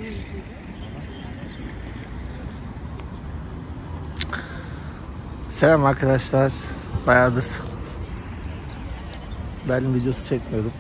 Selam arkadaşlar. Bayağıdır Berlin videosu çekmiyordum.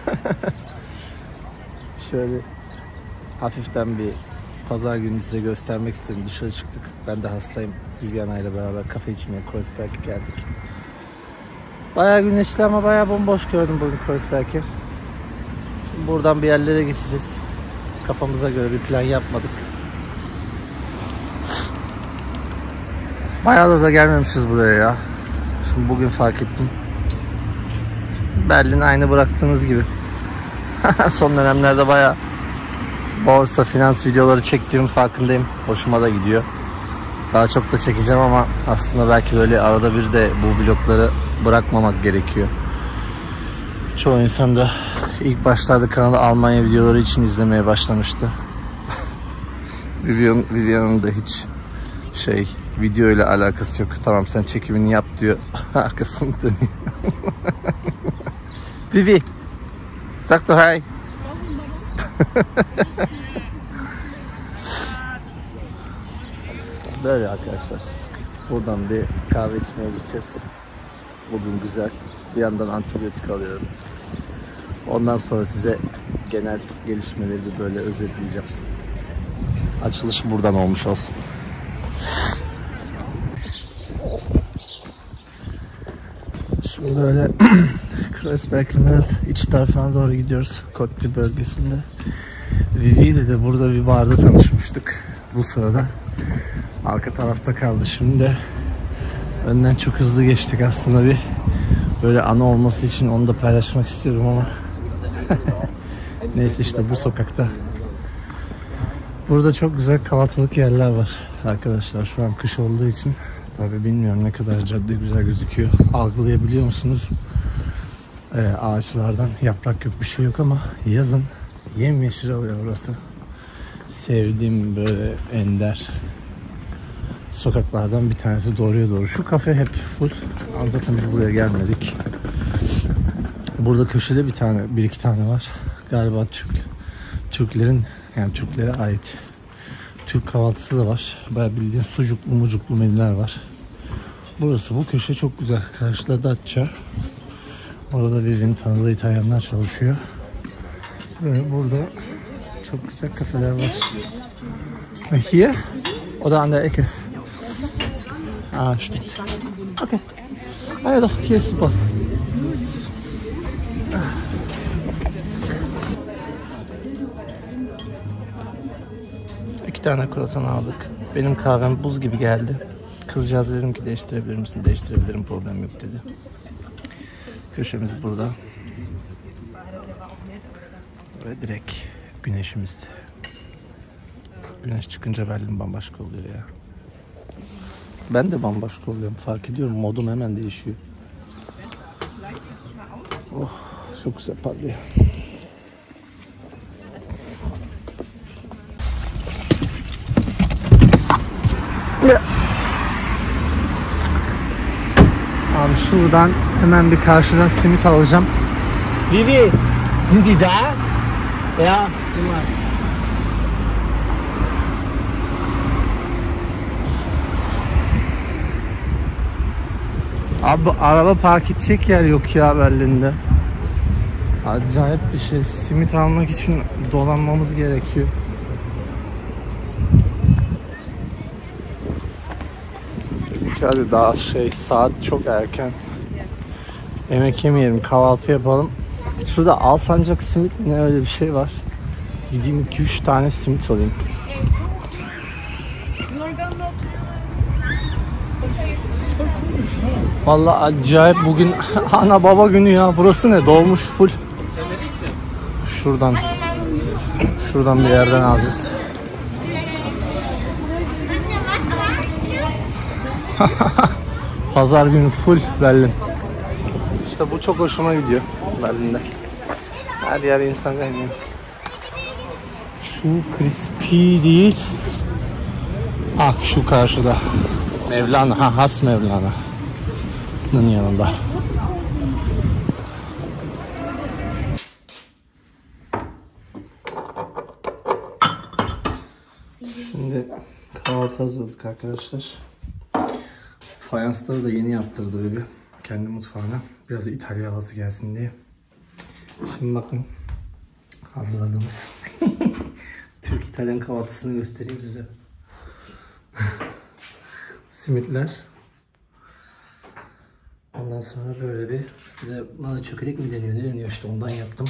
Şöyle hafiften bir pazar günü size göstermek istedim. Dışarı çıktık. Ben de hastayım. Viviana ile beraber kafe içmeye Kreuzberg'e geldik. Bayağı güneşli ama bayağı bomboş gördüm bugün Kreuzberg'i. Şimdi buradan bir yerlere geçeceğiz. Kafamıza göre bir plan yapmadık. Bayağıdır da gelmemişiz buraya ya. Şimdi bugün fark ettim. Berlin aynı bıraktığınız gibi. Son dönemlerde bayağı borsa, finans videoları çektiğim farkındayım. Hoşuma da gidiyor. Daha çok da çekeceğim ama aslında belki böyle arada bir de bu vlogları bırakmamak gerekiyor. Çoğu insan da ilk başlarda kanalı Almanya videoları için izlemeye başlamıştı. Vivian'ın da hiç video ile alakası yok. Tamam sen çekimini yap diyor. Arkasını dönüyor. Vivi, sag doch hi. Böyle arkadaşlar. Buradan bir kahve içmeye gideceğiz. Bugün güzel. Bir yandan antibiyotik alıyorum. Ondan sonra size genel gelişmeleri de böyle özetleyeceğim. Açılış buradan olmuş olsun. Şimdi böyle Kreuzberg'in biraz iç tarafına doğru gidiyoruz. Kotti bölgesinde. Vivi ile de burada bir barda tanışmıştık. Bu sırada arka tarafta kaldı. Şimdi de önden çok hızlı geçtik aslında, bir böyle ana olması için onu da paylaşmak istiyorum ama neyse işte bu sokakta. Burada çok güzel kahvaltılık yerler var arkadaşlar. Şu an kış olduğu için tabi bilmiyorum ne kadar cadde güzel gözüküyor. Algılayabiliyor musunuz? Ağaçlardan yaprak yok, bir şey yok ama yazın yemyeşil oluyor burası. Sevdiğim böyle ender sokaklardan bir tanesi doğruya doğru. Şu kafe hep full. Zaten biz buraya gelmedik. Burada köşede bir iki tane var. Galiba Türklerin, yani Türklere ait Türk kahvaltısı da var. Bayağı bildiğin sucuklu mucuklu menüler var. Burası, bu köşe çok güzel. Karşıda Datça. Orada birinin tanıdığı İtalyanlar çalışıyor. Ve burada çok güzel kafeler var. Ve hier oder an der Ecke? Ah, stimmt. Okay. Ah ja doch, hier ist super. İki tane kruvasan aldık. Benim kahvem buz gibi geldi. Kızcağız dedim ki değiştirebilir misin? Değiştirebilirim, problem yok dedi. Köşemiz burada. Ve direkt güneşimiz. Güneş çıkınca Berlin bambaşka oluyor ya. Ben de bambaşka oluyorum, fark ediyorum. Modum hemen değişiyor. Oh, çok güzel parlıyor. Abi şuradan hemen bir karşıdan simit alacağım. Vivi, sind die da? Ja, immer. Abi araba park edecek yer yok ya Berlin'de. Acayip bir şey. Simit almak için dolanmamız gerekiyor. Hadi daha saat çok erken. Yemek yemeyelim, kahvaltı yapalım. Şurada Alsancak simit ne, öyle bir şey var. Gideyim 2-3 tane simit alayım. Vallahi acayip bugün ana baba günü ya. Burası ne? Dolmuş full. Şuradan bir yerden alacağız. Pazar günü full Berlin. İşte bu çok hoşuma gidiyor Berlin'de. Her yer insan kaynıyor. Şu crispy değil. Ah, şu karşıda. Mevlana, Has Mevlana'nın yanında. Şimdi kahvaltı hazırladık arkadaşlar. Fayansları da yeni yaptırdı böyle kendi mutfağına. Biraz da İtalya havası gelsin diye. Şimdi bakın hazırladığımız Türk-İtalyan kahvaltısını göstereyim size. Simitler. Ondan sonra böyle bir de buna çökelek mi deniyor, ne deniyor işte, ondan yaptım.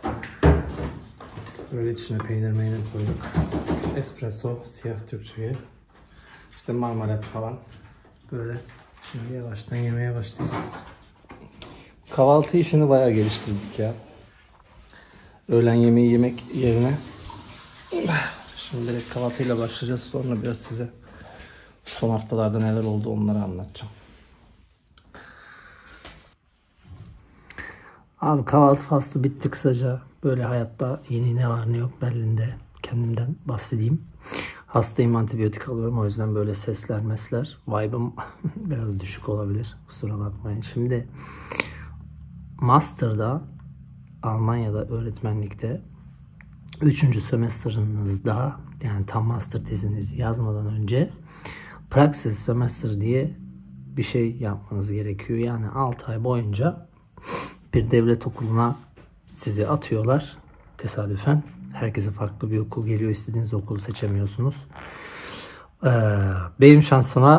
Böyle içine peynir koyduk. Espresso, siyah Türkçe'ye. İşte marmelat falan. Böyle şimdi yavaştan yemeye başlayacağız. Kahvaltı işini bayağı geliştirdik ya. Öğlen yemeği yemek yerine şimdi direkt kahvaltıyla başlayacağız. Sonra biraz size son haftalarda neler oldu onları anlatacağım. Abi kahvaltı faslı bitti kısaca. Böyle hayatta yeni ne var ne yok Berlin'de kendimden bahsedeyim. Hastayım, antibiyotik alıyorum, o yüzden böyle sesler mesler. Vibe'ım biraz düşük olabilir, kusura bakmayın. Şimdi Master'da, Almanya'da öğretmenlikte 3. semestrınızda, yani tam master tezinizi yazmadan önce Praxis Semester diye bir şey yapmanız gerekiyor. Yani 6 ay boyunca bir devlet okuluna sizi atıyorlar tesadüfen. Herkese farklı bir okul geliyor. İstediğiniz okulu seçemiyorsunuz. Benim şansıma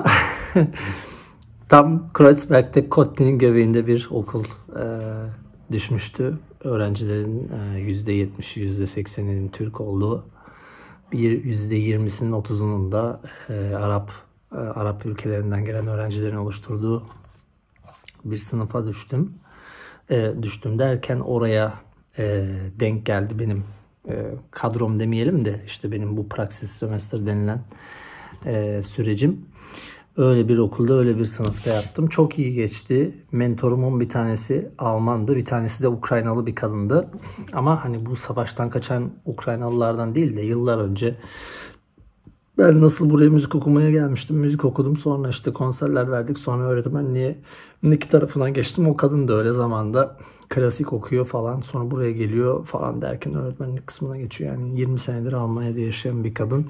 tam Kreuzberg'de Kotli'nin göbeğinde bir okul düşmüştü. Öğrencilerin %70'i %80'inin Türk olduğu, bir %20'sinin 30'unun da Arap ülkelerinden gelen öğrencilerin oluşturduğu bir sınıfa düştüm. Düştüm derken oraya denk geldi benim kadrom demeyelim de işte benim bu Praxis Semester denilen sürecim. Öyle bir okulda, öyle bir sınıfta yaptım. Çok iyi geçti. Mentorumun bir tanesi Almandı, bir tanesi de Ukraynalı bir kadındı. Ama hani bu savaştan kaçan Ukraynalılardan değil de yıllar önce ben nasıl buraya müzik okumaya gelmiştim. Müzik okudum. Sonra işte konserler verdik. Sonra öğretmenlik tarafına geçtim. O kadın da öyle zamanda klasik okuyor falan. Sonra buraya geliyor falan derken öğretmenlik kısmına geçiyor. Yani 20 senedir Almanya'da yaşayan bir kadın.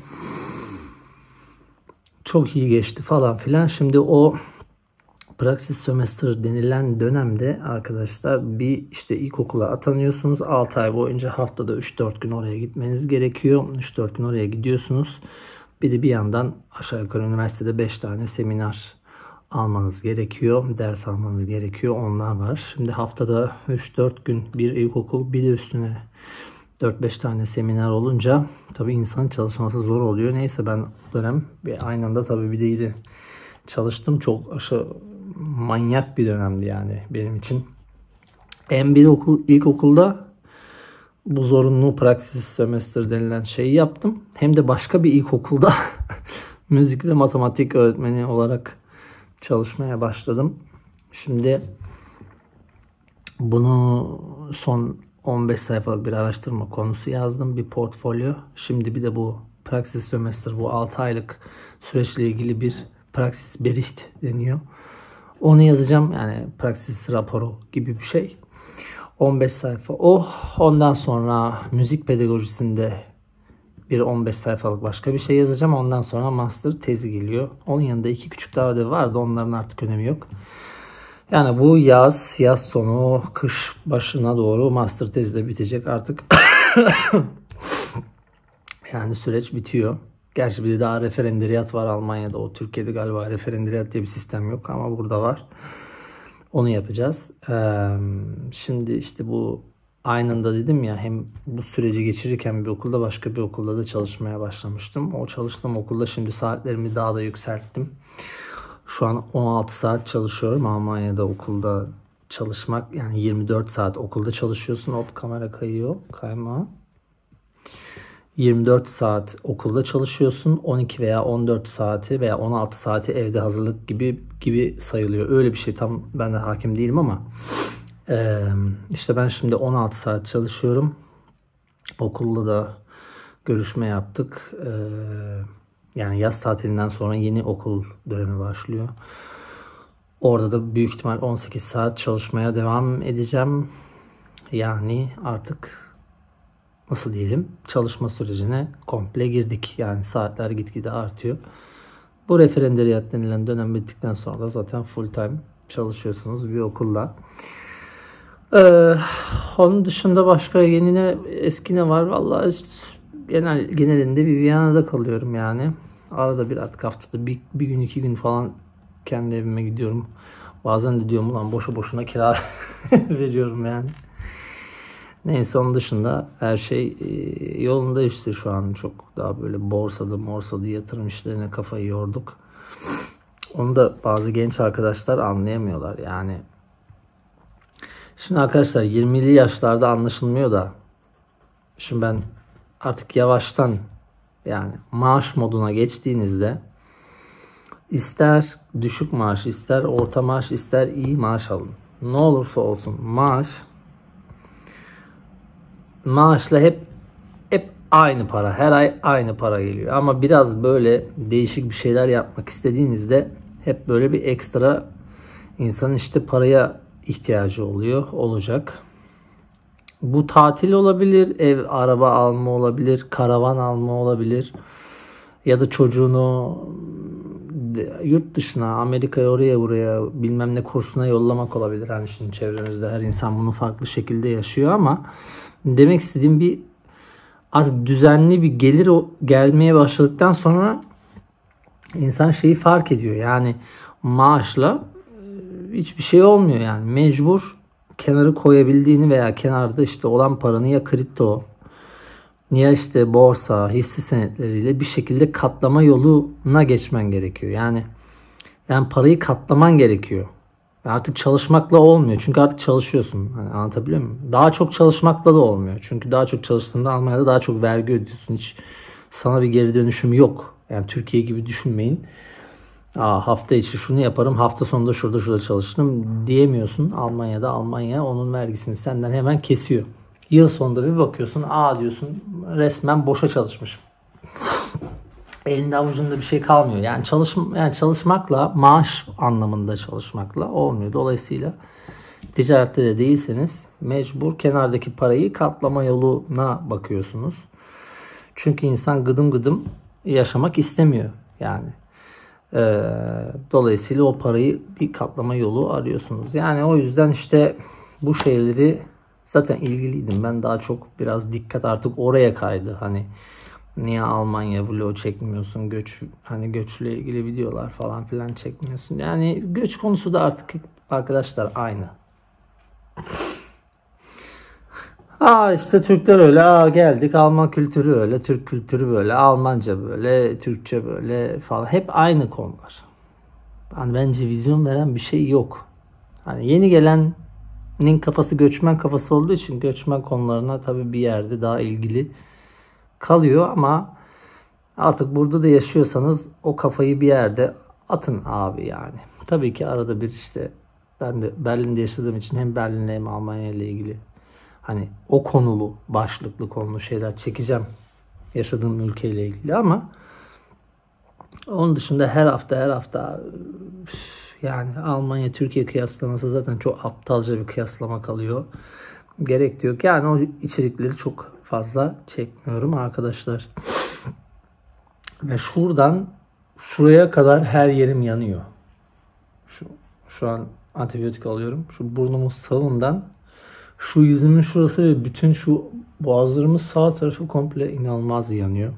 Çok iyi geçti falan filan. Şimdi o Praxis Semester denilen dönemde arkadaşlar bir işte ilkokula atanıyorsunuz. 6 ay boyunca haftada 3-4 gün oraya gitmeniz gerekiyor. 3-4 gün oraya gidiyorsunuz. Bir de bir yandan aşağı yukarı üniversitede 5 tane seminer almanız gerekiyor. Ders almanız gerekiyor. Onlar var. Şimdi haftada 3-4 gün bir ilkokul, bir de üstüne 4-5 tane seminer olunca tabii insanın çalışması zor oluyor. Neyse ben dönem aynı anda tabii bir de iyi de çalıştım. Çok manyak bir dönemdi yani benim için. Hem ilkokulda bu zorunlu Praxis Semester denilen şeyi yaptım. Hem de başka bir ilkokulda müzik ve matematik öğretmeni olarak çalışmaya başladım. Şimdi bunu son 15 sayfalık bir araştırma konusu yazdım. Bir portfolyo. Şimdi bir de bu Praxis Semester, bu 6 aylık süreçle ilgili bir Praxis Bericht deniyor. Onu yazacağım. Yani Praxis raporu gibi bir şey. 15 sayfa o. Ondan sonra müzik pedagojisinde bir 15 sayfalık başka bir şey yazacağım. Ondan sonra master tezi geliyor. Onun yanında 2 küçük daha ödevi vardı. Onların artık önemi yok. Yani bu yaz sonu, kış başına doğru master tezi de bitecek artık. Yani süreç bitiyor. Gerçi bir de daha referandariat var Almanya'da. O Türkiye'de galiba referandariat diye bir sistem yok ama burada var. Onu yapacağız. Şimdi işte bu aynı anda dedim ya, hem bu süreci geçirirken bir okulda, başka bir okulda da çalışmaya başlamıştım. O çalıştığım okulda şimdi saatlerimi daha da yükselttim. Şu an 16 saat çalışıyorum. Almanya'da okulda çalışmak, yani 24 saat okulda çalışıyorsun. Hop kamera kayma. 24 saat okulda çalışıyorsun. 12 veya 14 saati veya 16 saati evde hazırlık gibi sayılıyor. Öyle bir şey, tam ben de hakim değilim ama işte ben şimdi 16 saat çalışıyorum. Okulda da görüşme yaptık. Yani yaz tatilinden sonra yeni okul dönemi başlıyor. Orada da büyük ihtimal 18 saat çalışmaya devam edeceğim. Yani artık nasıl diyelim, çalışma sürecine komple girdik. Yani saatler gitgide artıyor. Bu referandöriyat denilen dönem bittikten sonra da zaten full time çalışıyorsunuz bir okulda. Onun dışında başka yeni ne eski ne var? Vallahi işte genelinde bir Viyana'da kalıyorum yani. Arada bir artık haftada bir gün 2 gün falan kendi evime gidiyorum. Bazen de diyorum ulan boşu boşuna kira veriyorum yani. Neyse onun dışında her şey yolunda işte şu an çok daha böyle borsada yatırım işlerine kafayı yorduk. Onu da bazı genç arkadaşlar anlayamıyorlar yani. Şimdi arkadaşlar 20'li yaşlarda anlaşılmıyor da şimdi ben artık yavaştan yani maaş moduna geçtiğinizde ister düşük maaş, ister orta maaş, ister iyi maaş alın. Ne olursa olsun maaşla hep aynı para. Her ay aynı para geliyor. Ama biraz böyle değişik bir şeyler yapmak istediğinizde hep böyle bir ekstra insanın işte paraya ihtiyacı olacak. Bu tatil olabilir, ev, araba alma olabilir, karavan alma olabilir. Ya da çocuğunu yurt dışına, Amerika'ya, oraya buraya bilmem ne kursuna yollamak olabilir. Hani şimdi çevremizde her insan bunu farklı şekilde yaşıyor ama demek istediğim bir artık düzenli bir gelir gelmeye başladıktan sonra insan şeyi fark ediyor. Yani maaşla hiçbir şey olmuyor yani. Mecbur kenarı koyabildiğini veya kenarda işte olan paranı ya kripto ya işte borsa, hisse senetleriyle bir şekilde katlama yoluna geçmen gerekiyor. Yani parayı katlaman gerekiyor. Artık çalışmakla olmuyor. Çünkü artık çalışıyorsun. Hani anlatabiliyor muyum? Daha çok çalışmakla da olmuyor. Çünkü daha çok çalıştığında Almanya'da daha çok vergi ödüyorsun. Hiç sana bir geri dönüşüm yok. Yani Türkiye gibi düşünmeyin. Hafta içi şunu yaparım, hafta sonunda şurada çalışırım diyemiyorsun. Almanya onun vergisini senden hemen kesiyor. Yıl sonunda bir bakıyorsun, diyorsun resmen boşa çalışmışım. Elinde avucunda bir şey kalmıyor. Yani çalışmakla, maaş anlamında çalışmakla olmuyor. Dolayısıyla ticarette de değilseniz mecbur kenardaki parayı katlama yoluna bakıyorsunuz. Çünkü insan gıdım gıdım yaşamak istemiyor yani. Dolayısıyla o parayı bir katlama yolu arıyorsunuz. Yani o yüzden işte bu şeyleri zaten ilgiliydim. Ben daha çok biraz dikkat artık oraya kaydı. Hani niye Almanya vlog çekmiyorsun? Göçle ilgili videolar falan filan çekmiyorsun. Yani göç konusu da artık arkadaşlar aynı. İşte Türkler öyle, geldik Alman kültürü öyle, Türk kültürü böyle, Almanca böyle, Türkçe böyle falan. Hep aynı konular. Hani bence vizyon veren bir şey yok. Hani yeni gelenin kafası göçmen kafası olduğu için göçmen konularına tabii bir yerde daha ilgili kalıyor ama artık burada da yaşıyorsanız o kafayı bir yerde atın abi yani. Tabii ki arada bir işte ben de Berlin'de yaşadığım için hem Berlin'le hem Almanya ile ilgili hani o başlıklı konulu şeyler çekeceğim yaşadığım ülkeyle ilgili ama onun dışında her hafta yani Almanya Türkiye kıyaslaması zaten çok aptalca bir kıyaslama kalıyor. Gerek yok. Yani o içerikleri çok fazla çekmiyorum arkadaşlar. Ve şuradan şuraya kadar her yerim yanıyor. Şu an antibiyotik alıyorum. Şu burnumun sağından şu yüzümün şurası ve bütün şu boğazlarımın sağ tarafı komple inanılmaz yanıyor.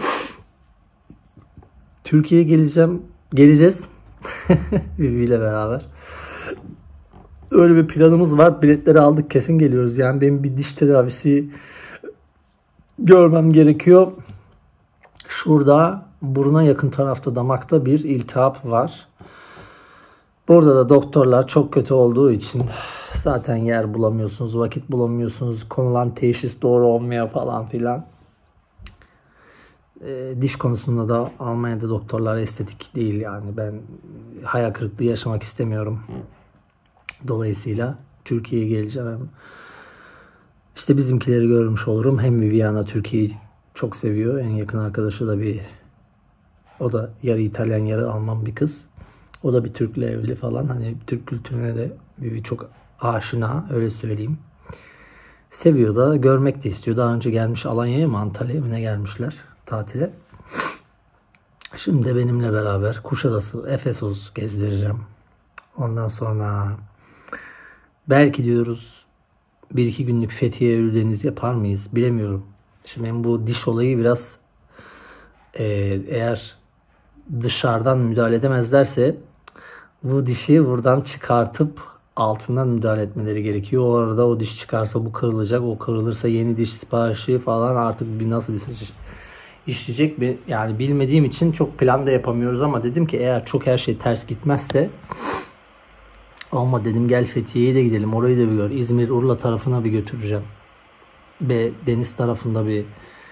Türkiye'ye geleceğiz. Vivi ile beraber. Öyle bir planımız var. Biletleri aldık, kesin geliyoruz. Yani benim bir diş tedavisi görmem gerekiyor. Şurada buruna yakın tarafta damakta bir iltihap var. Burada da doktorlar çok kötü olduğu için zaten yer bulamıyorsunuz, vakit bulamıyorsunuz. Konulan teşhis doğru olmuyor falan filan. Diş konusunda da Almanya'da doktorlar estetik değil yani. Ben hayal kırıklığı yaşamak istemiyorum. Dolayısıyla Türkiye'ye geleceğim. İşte bizimkileri görmüş olurum. Hem Viviana Türkiye'yi çok seviyor. En yakın arkadaşı da o da yarı İtalyan yarı Alman bir kız. O da bir Türk'le evli falan. Hani Türk kültürüne de Vivi çok aşina, öyle söyleyeyim. Seviyor da, görmek de istiyor. Daha önce gelmiş Alanya'ya mı, Antalya'ya mı ne gelmişler tatile. Şimdi de benimle beraber Kuşadası, Efesos gezdireceğim. Ondan sonra belki diyoruz 1-2 günlük Fethiye Ölüdeniz yapar mıyız bilemiyorum. Şimdi benim bu diş olayı biraz eğer dışarıdan müdahale edemezlerse bu dişi buradan çıkartıp altından müdahale etmeleri gerekiyor. O arada o diş çıkarsa bu kırılacak. O kırılırsa yeni diş siparişi falan artık nasıl bir süreç işleyecek. Yani bilmediğim için çok plan da yapamıyoruz ama dedim ki eğer çok her şey ters gitmezse, ama dedim gel Fethiye'ye de gidelim. Orayı da bir gör. İzmir, Urla tarafına bir götüreceğim. Ve deniz tarafında bir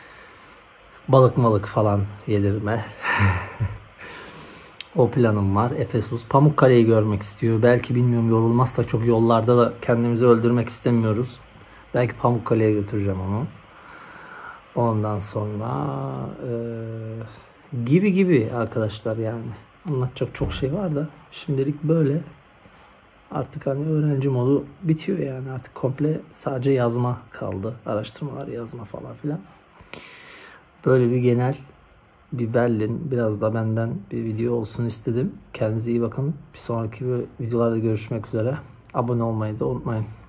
balık falan yedirme. O planım var. Efesus, Pamukkale'yi görmek istiyor. Belki bilmiyorum, yorulmazsak çok yollarda da kendimizi öldürmek istemiyoruz. Belki Pamukkale'ye götüreceğim onu. Ondan sonra gibi arkadaşlar yani. Anlatacak çok şey var da şimdilik böyle. Artık hani öğrenci modu bitiyor yani. Artık komple sadece yazma kaldı. Araştırmalar, yazma falan filan. Böyle bir genel bir Berlin, biraz da benden bir video olsun istedim. Kendinize iyi bakın. Bir sonraki videolarda görüşmek üzere. Abone olmayı da unutmayın.